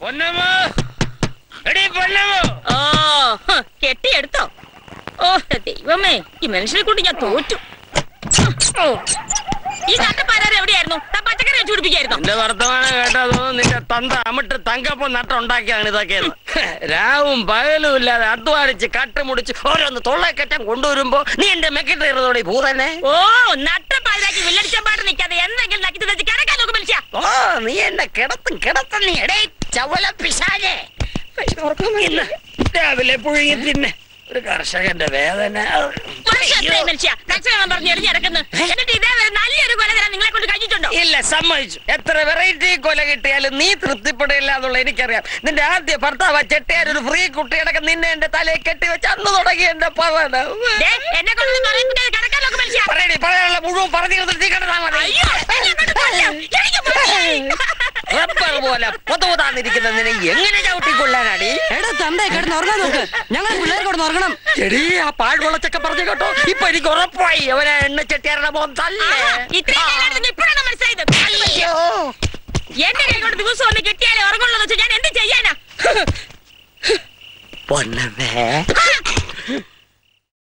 കെട്ടിയെടുത്തോ? ഓ ദൈവമേ, ഈ മനുഷ്യനെ കൊണ്ട് ഞാൻ തോറ്റു. ഈ നട്ടപ്പാരാറ് എവിടെയായിരുന്നു? പച്ചക്കറി വെച്ച് പിടിപ്പിക്കായിരുന്നു. എന്റെ വർത്തമാനം കേട്ടതോ നിന്റെ തന്ത അമിട്ട് തങ്കപ്പം നട്ടുണ്ടാക്കിയാണ് ഇതൊക്കെ. രാവും പകലും ഇല്ലാതെ അധ്വാനിച്ച് കട്ടുമുടിച്ച് ഓരോന്ന് തൊള്ളക്കെറ്റം കൊണ്ടുവരുമ്പോ നീ എന്റെ മെക്കിട്ടോടെ ഭൂതന്നെ. ഓ നട്ടപ്പാരാക്കി വില്ലടിച്ചാൻ പാട്ട് നിൽക്കാതെ എന്തെങ്കിലും നക്കി വെച്ച് കിടക്കാൻ നോക്കും മനുഷ്യ. ഓ നീ എന്റെ കിടത്തും നീ എടേ ചവല പിശാചേ. രാവിലെ പുഴുങ്ങി തിന്നെ ഒരു കർഷകന്റെ വേദന. നല്ലൊരു കൊല തരാൻ നിങ്ങളെ കൊണ്ട് കഴിഞ്ഞിട്ടുണ്ടോ? ഇല്ല, സമ്മതിച്ചു. എത്ര വെറൈറ്റി കൊല കിട്ടിയാലും നീ തൃപ്തിപ്പെടില്ല എന്നുള്ള എനിക്കറിയാം. നിന്റെ ആദ്യ ഭർത്താവ് ചെട്ടിയാർ ഒരു ഫ്രീ കുട്ടിയടക്കം നിന്നെ എന്റെ തലയിൽ കെട്ടി വെച്ച് അന്ന് തുടങ്ങി എന്റെ പവന. പറയാനുള്ള മുഴുവൻ പറഞ്ഞു റബ്ബർ പോലെ പൊതുതാന്നിരിക്കുന്ന നിന്നെ എങ്ങനെ ചവിട്ടിക്കൊള്ളാനടി? തന്തേ കിടന്ന് ഉറങ്ങാൻ നോക്ക്, ഞങ്ങൾ പിള്ളേർ കിടന്ന് ഉറങ്ങണം. ചെടി ആ പാഴ്വെള്ളച്ചൊക്കെ പറഞ്ഞു കേട്ടോ. ഇപ്പൊ എനിക്ക് ഉറപ്പായി അവനെ എണ്ണ ചെട്ടിയാരുടെ മോൻ തല്ലേ. എന്റെ കൈ കൊണ്ട് ദിവസം ഒന്ന് കെട്ടിയാലേ ഉറങ്ങുള്ളൂ വെച്ചാൽ ഞാൻ എന്ത് ചെയ്യാനാ? പൊന്നേ